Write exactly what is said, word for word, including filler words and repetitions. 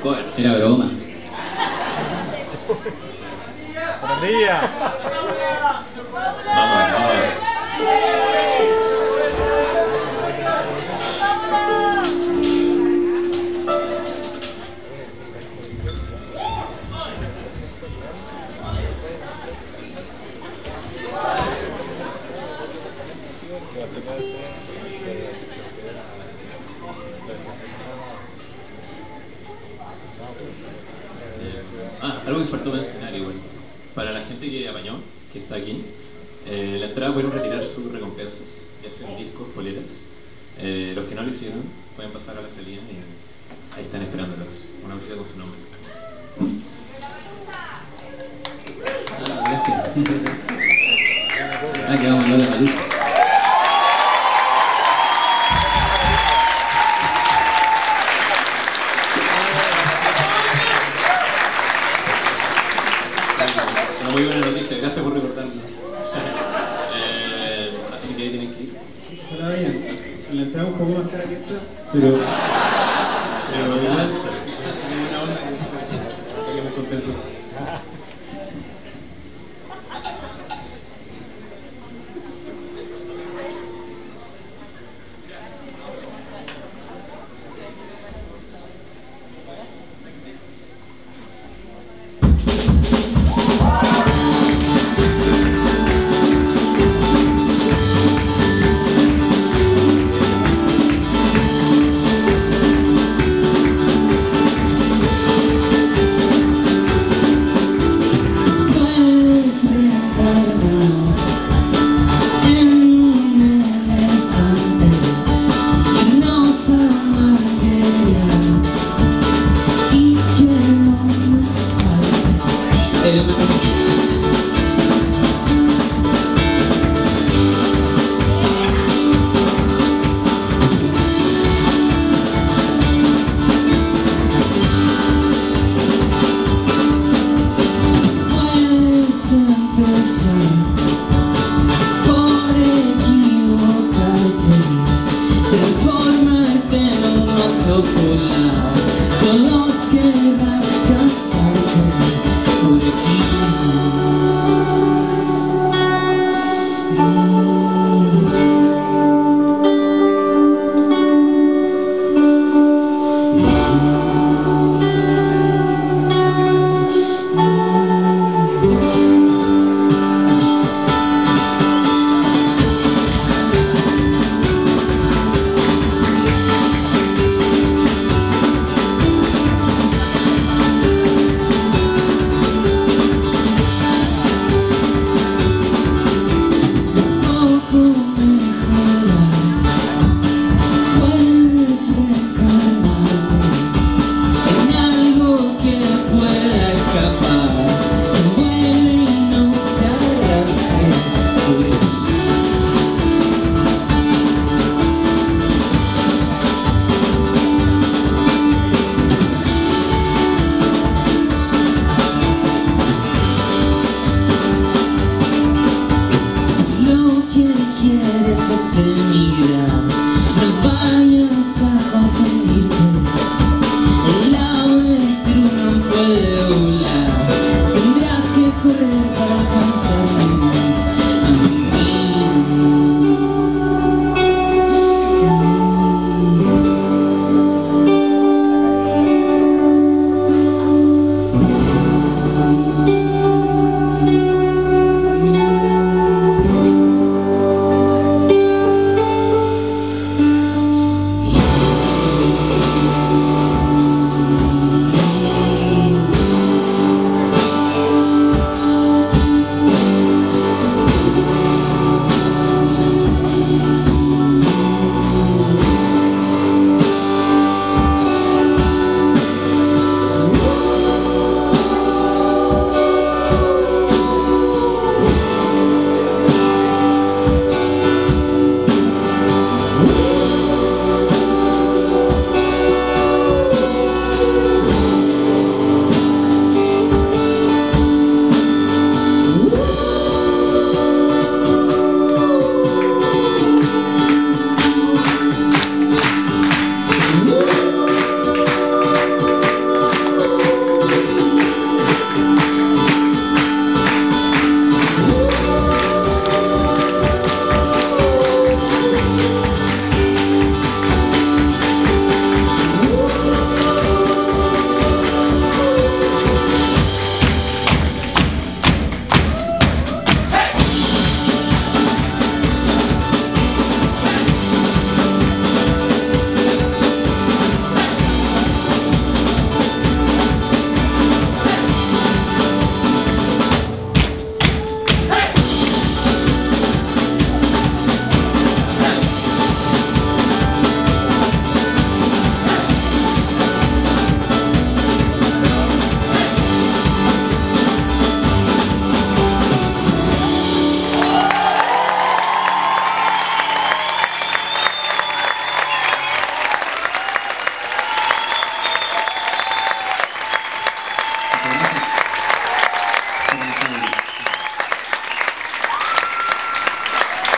cover. Era broma. ¡Alegría! Vamos, vamos. Ah, algo que faltó mencionar igual. Para la gente que apañó, que está aquí, eh, la entrada pueden retirar sus recompensas, ya sean discos, poleras. Eh, los que no lo hicieron pueden pasar a la salida y ahí están esperándolos. Una música con su nombre. Ah, gracias. Ah, que vamos a hablar de la luz. Una muy buena noticia, gracias por recordarlo. eh, así que ahí tienen que ir. Hola, bien. La entrada un poco más cara que esta, pero... pero igual...